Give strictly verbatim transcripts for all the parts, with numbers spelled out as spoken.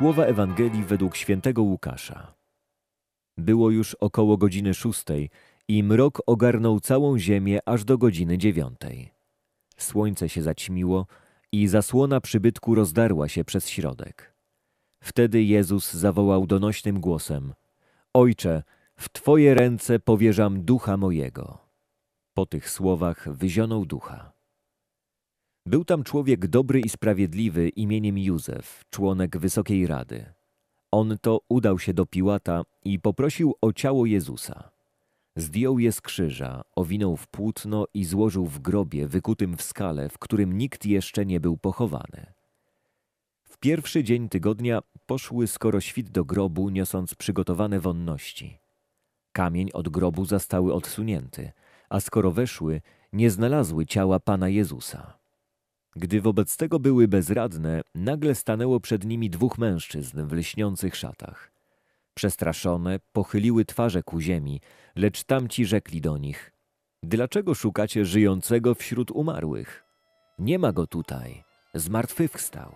Słowa Ewangelii według świętego Łukasza. Było już około godziny szóstej i mrok ogarnął całą ziemię aż do godziny dziewiątej. Słońce się zaćmiło i zasłona przybytku rozdarła się przez środek. Wtedy Jezus zawołał donośnym głosem: Ojcze, w Twoje ręce powierzam ducha mojego. Po tych słowach wyzionął ducha. Był tam człowiek dobry i sprawiedliwy imieniem Józef, członek Wysokiej Rady. On to udał się do Piłata i poprosił o ciało Jezusa. Zdjął je z krzyża, owinął w płótno i złożył w grobie wykutym w skale, w którym nikt jeszcze nie był pochowany. W pierwszy dzień tygodnia poszły skoro świt do grobu, niosąc przygotowane wonności. Kamień od grobu zastały odsunięty, a skoro weszły, nie znalazły ciała Pana Jezusa. Gdy wobec tego były bezradne, nagle stanęło przed nimi dwóch mężczyzn w lśniących szatach. Przestraszone, pochyliły twarze ku ziemi, lecz tamci rzekli do nich: Dlaczego szukacie żyjącego wśród umarłych? Nie ma go tutaj, zmartwychwstał.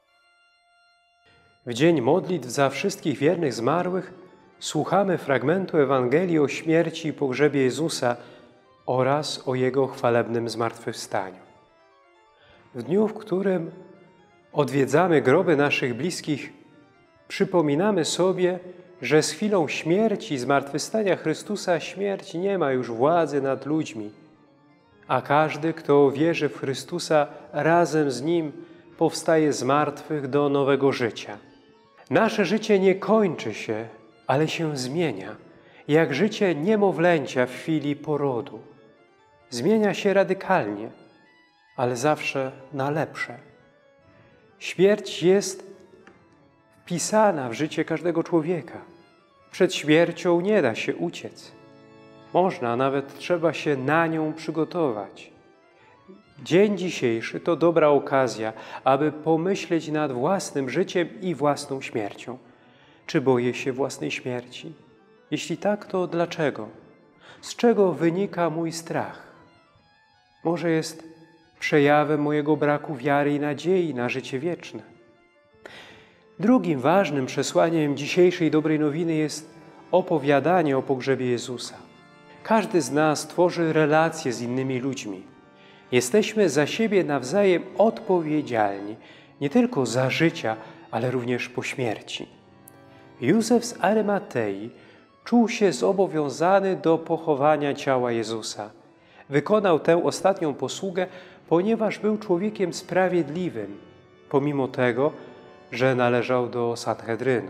W dzień modlitw za wszystkich wiernych zmarłych słuchamy fragmentu Ewangelii o śmierci i pogrzebie Jezusa oraz o Jego chwalebnym zmartwychwstaniu. W dniu, w którym odwiedzamy groby naszych bliskich, przypominamy sobie, że z chwilą śmierci i zmartwychwstania Chrystusa śmierć nie ma już władzy nad ludźmi, a każdy, kto wierzy w Chrystusa, razem z Nim powstaje z martwych do nowego życia. Nasze życie nie kończy się, ale się zmienia, jak życie niemowlęcia w chwili porodu. Zmienia się radykalnie, ale zawsze na lepsze. Śmierć jest wpisana w życie każdego człowieka. Przed śmiercią nie da się uciec. Można, a nawet trzeba się na nią przygotować. Dzień dzisiejszy to dobra okazja, aby pomyśleć nad własnym życiem i własną śmiercią. Czy boję się własnej śmierci? Jeśli tak, to dlaczego? Z czego wynika mój strach? Może jest przejawem mojego braku wiary i nadziei na życie wieczne. Drugim ważnym przesłaniem dzisiejszej dobrej nowiny jest opowiadanie o pogrzebie Jezusa. Każdy z nas tworzy relacje z innymi ludźmi. Jesteśmy za siebie nawzajem odpowiedzialni, nie tylko za życia, ale również po śmierci. Józef z Arymatei czuł się zobowiązany do pochowania ciała Jezusa. Wykonał tę ostatnią posługę, ponieważ był człowiekiem sprawiedliwym, pomimo tego, że należał do Sanhedrynu.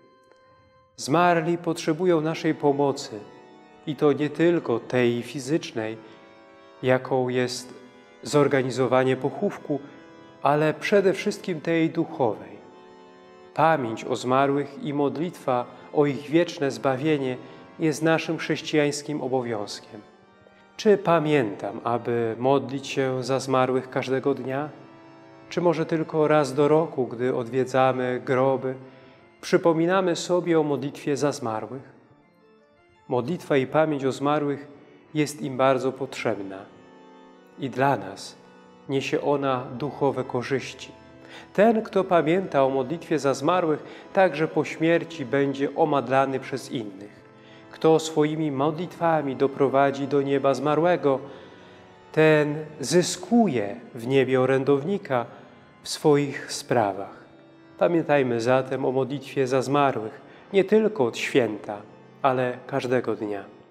Zmarli potrzebują naszej pomocy i to nie tylko tej fizycznej, jaką jest zorganizowanie pochówku, ale przede wszystkim tej duchowej. Pamięć o zmarłych i modlitwa o ich wieczne zbawienie jest naszym chrześcijańskim obowiązkiem. Czy pamiętam, aby modlić się za zmarłych każdego dnia? Czy może tylko raz do roku, gdy odwiedzamy groby, przypominamy sobie o modlitwie za zmarłych? Modlitwa i pamięć o zmarłych jest im bardzo potrzebna i dla nas niesie ona duchowe korzyści. Ten, kto pamięta o modlitwie za zmarłych, także po śmierci będzie omadlany przez innych. Kto swoimi modlitwami doprowadzi do nieba zmarłego, ten zyskuje w niebie orędownika w swoich sprawach. Pamiętajmy zatem o modlitwie za zmarłych, nie tylko od święta, ale każdego dnia.